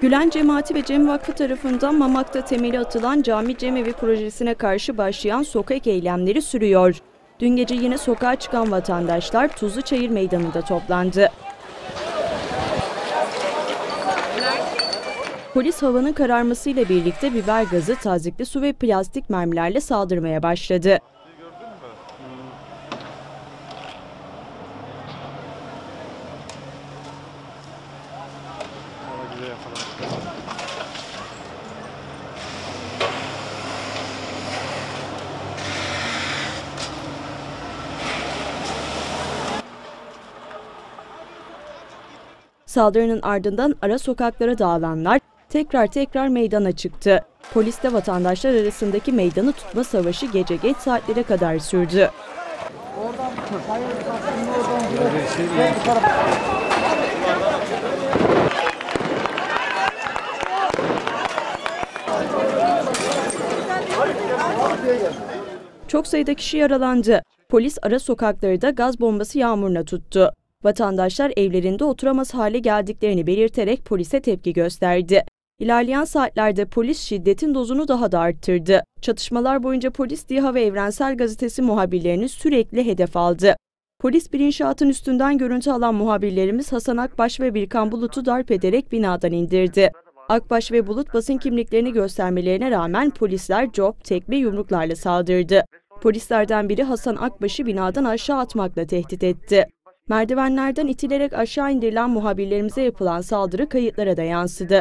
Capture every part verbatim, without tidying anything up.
Gülen Cemaati ve Cem Vakfı tarafından Mamak'ta temeli atılan cami cemevi projesine karşı başlayan sokak eylemleri sürüyor. Dün gece yine sokağa çıkan vatandaşlar Tuzluçayır Meydanı'nda toplandı. Polis havanın kararmasıyla birlikte biber gazı, tazyikli su ve plastik mermilerle saldırmaya başladı. Saldırının ardından ara sokaklara dağılanlar tekrar tekrar meydana çıktı. Polisle vatandaşlar arasındaki meydanı tutma savaşı gece geç saatlere kadar sürdü. Çok sayıda kişi yaralandı. Polis ara sokakları da gaz bombası yağmuruna tuttu. Vatandaşlar evlerinde oturamaz hale geldiklerini belirterek polise tepki gösterdi. İlerleyen saatlerde polis şiddetin dozunu daha da arttırdı. Çatışmalar boyunca polis DİHA ve Evrensel Gazetesi muhabirlerini sürekli hedef aldı. Polis bir inşaatın üstünden görüntü alan muhabirlerimiz Hasan Akbaş ve Birkan Bulut'u darp ederek binadan indirdi. Akbaş ve Bulut basın kimliklerini göstermelerine rağmen polisler cop, tekme, yumruklarla saldırdı. Polislerden biri Hasan Akbaş'ı binadan aşağı atmakla tehdit etti. Merdivenlerden itilerek aşağı indirilen muhabirlerimize yapılan saldırı kayıtlara da yansıdı.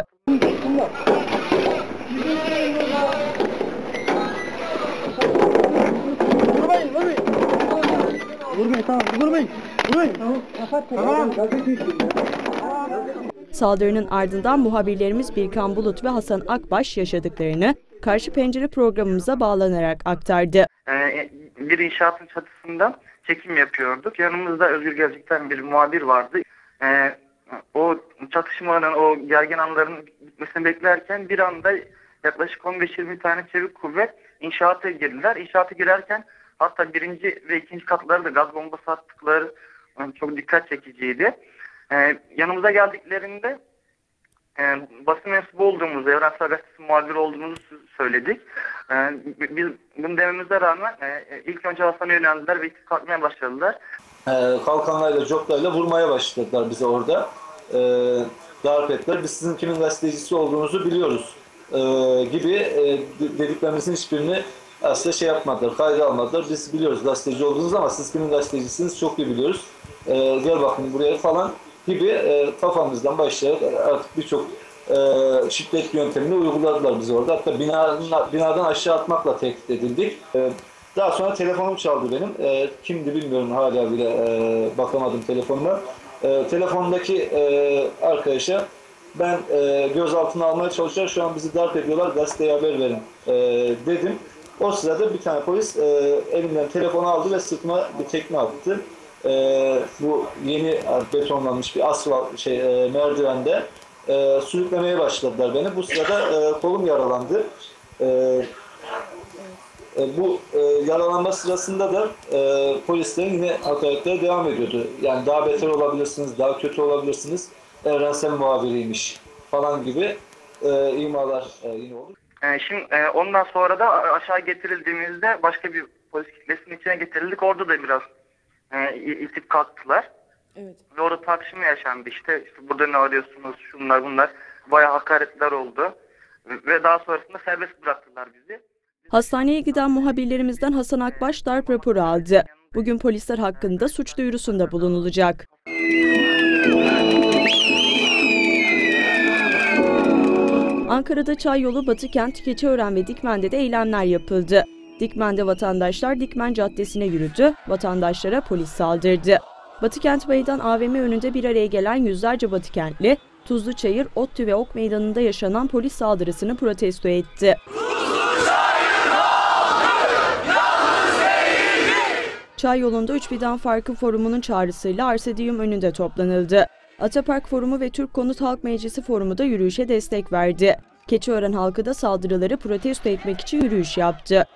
Saldırının ardından muhabirlerimiz Birkan Bulut ve Hasan Akbaş yaşadıklarını Karşı Pencere programımıza bağlanarak aktardı. Bir inşaatın çatısından çekim yapıyorduk. Yanımızda Özgür Gelecek'ten bir muhabir vardı. Ee, o çatışmanın, o gergin anların bitmesini beklerken bir anda yaklaşık on beş yirmi tane çevik kuvvet inşaata girdiler. İnşaata girerken hatta birinci ve ikinci katları da gaz bombası attıkları yani çok dikkat çekiciydi. Ee, yanımıza geldiklerinde e, basın mensubu olduğumuzu, Evrensel Gazetesi muhabiri olduğumuzu söyledik. Ee, biz bunu dememize rağmen e, ilk önce Hasan'a yöneldiler ve ilk kalkmaya başladılar. Ee, kalkanlarla, coplarla vurmaya başladılar bize orada. Ee, darp ettiler. Biz sizin kimin gazetecisi olduğunuzu biliyoruz ee, gibi e, dediklerimizin hiçbirini aslında şey yapmadılar, kayda almadılar. Biz biliyoruz gazeteci olduğunuzu ama siz kimin gazetecisiniz çok iyi biliyoruz. Ee, gel bakın buraya falan gibi e, kafamızdan başlayarak artık birçok e, şiddet yöntemini uyguladılar bize orada. Hatta binadan, binadan aşağı atmakla tehdit edildik. E, daha sonra telefonum çaldı benim. E, kimdi bilmiyorum, hala bile e, bakamadım telefonuma. E, telefondaki e, arkadaşa ben e, gözaltına almaya çalışıyorum, şu an bizi darp ediyorlar, gazeteye haber verin e, dedim. O sırada bir tane polis e, elimden telefonu aldı ve sırtıma bir tekme attı. E, bu yeni betonlanmış bir asfalt şey e, merdivende e, sürüklemeye başladılar beni. Bu sırada e, kolum yaralandı. E, e, bu e, yaralanma sırasında da e, polislerin yine hakaretleri devam ediyordu. Yani daha beter olabilirsiniz, daha kötü olabilirsiniz, evrensel muhabiriymiş falan gibi e, imalar e, yine oldu. E, şimdi e, ondan sonra da aşağı getirildiğimizde başka bir polis kitlesinin içine getirildik. Orada da biraz e, itip kalktılar. Evet. Ve orada tartışma yaşandı. İşte, işte burada ne arıyorsunuz, şunlar bunlar. Bayağı hakaretler oldu. Ve daha sonrasında serbest bıraktılar bizi. Hastaneye giden muhabirlerimizden Hasan Akbaş darp raporu aldı. Bugün polisler hakkında suç duyurusunda bulunulacak. Ankara'da Çayyolu, Batıkent, Keçiören ve Dikmen'de de eylemler yapıldı. Dikmen'de vatandaşlar Dikmen Caddesi'ne yürüdü, vatandaşlara polis saldırdı. Batıkent Meydan A V M önünde bir araya gelen yüzlerce Batıkentli, Tuzluçayır, ODTÜ ve Ok Meydanı'nda yaşanan polis saldırısını protesto etti. Çayyolu'nda Üç Fidan Farkı Forumu'nun çağrısıyla Arsedyum önünde toplanıldı. Atapark Forumu ve Türk Konut Halk Meclisi Forumu da yürüyüşe destek verdi. Keçiören halkı da saldırıları protesto etmek için yürüyüş yaptı.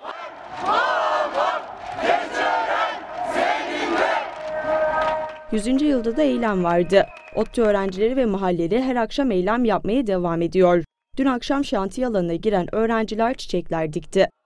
yüzüncü yılda da eylem vardı. ODTÜ öğrencileri ve mahalleleri her akşam eylem yapmaya devam ediyor. Dün akşam şantiye alanına giren öğrenciler çiçekler dikti.